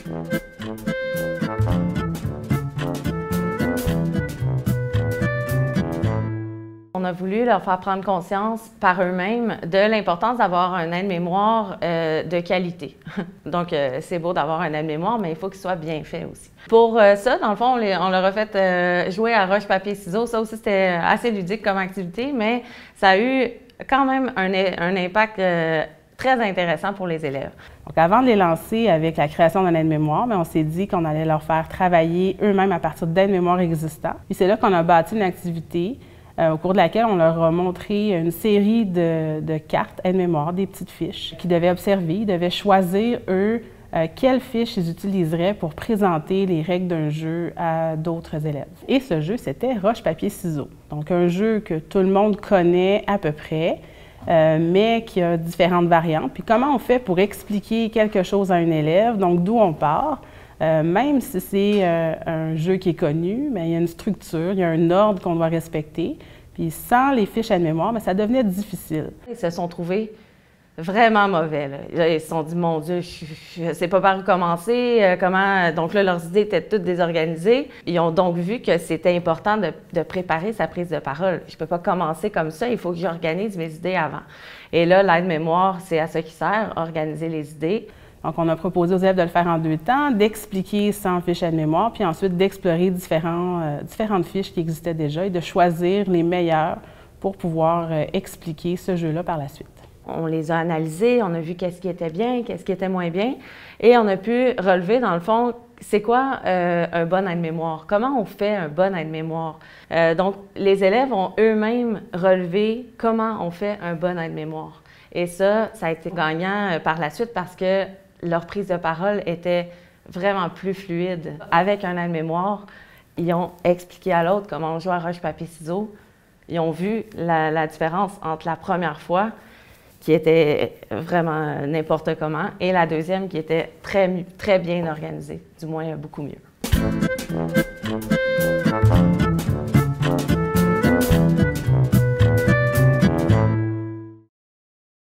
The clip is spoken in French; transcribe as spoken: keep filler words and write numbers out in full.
On a voulu leur faire prendre conscience par eux-mêmes de l'importance d'avoir un aide-mémoire euh, de qualité. Donc, euh, c'est beau d'avoir un aide-mémoire, mais il faut qu'il soit bien fait aussi. Pour euh, ça, dans le fond, on, les, on leur a fait euh, jouer à roche, papier, ciseaux. Ça aussi, c'était assez ludique comme activité, mais ça a eu quand même un, un impact euh, très intéressant pour les élèves. Donc, avant de les lancer avec la création d'un aide-mémoire, on s'est dit qu'on allait leur faire travailler eux-mêmes à partir d'aides-mémoires existants. Puis c'est là qu'on a bâti une activité euh, au cours de laquelle on leur a montré une série de, de cartes aide-mémoire, des petites fiches qu'ils devaient observer. Ils devaient choisir, eux, euh, quelles fiches ils utiliseraient pour présenter les règles d'un jeu à d'autres élèves. Et ce jeu, c'était roche, papier, ciseaux. Donc, un jeu que tout le monde connaît à peu près, Euh, mais qui a différentes variantes. Puis comment on fait pour expliquer quelque chose à un élève, donc d'où on part, euh, même si c'est euh, un jeu qui est connu, mais il y a une structure, il y a un ordre qu'on doit respecter. Puis sans les fiches à mémoire, bien, ça devenait difficile. Ils se sont trouvés vraiment mauvais. Là. Ils se sont dit, mon Dieu, je ne sais pas par où commencer, euh, comment... Donc là, leurs idées étaient toutes désorganisées. Ils ont donc vu que c'était important de, de préparer sa prise de parole. Je ne peux pas commencer comme ça, il faut que j'organise mes idées avant. Et là, l'aide-mémoire, c'est à ça qui sert, organiser les idées. Donc, on a proposé aux élèves de le faire en deux temps, d'expliquer sans fiche aide-mémoire, puis ensuite d'explorer différents, euh, différentes fiches qui existaient déjà et de choisir les meilleures pour pouvoir euh, expliquer ce jeu-là par la suite. On les a analysés, on a vu qu'est-ce qui était bien, qu'est-ce qui était moins bien, et on a pu relever, dans le fond, c'est quoi euh, un bon aide-mémoire? Comment on fait un bon aide-mémoire? Euh, donc, les élèves ont eux-mêmes relevé comment on fait un bon aide-mémoire. Et ça, ça a été gagnant euh, par la suite parce que leur prise de parole était vraiment plus fluide. Avec un aide-mémoire, ils ont expliqué à l'autre comment on joue à roche, papier, ciseaux. Ils ont vu la, la différence entre la première fois, qui était vraiment n'importe comment, et la deuxième qui était très, très bien organisée, du moins beaucoup mieux.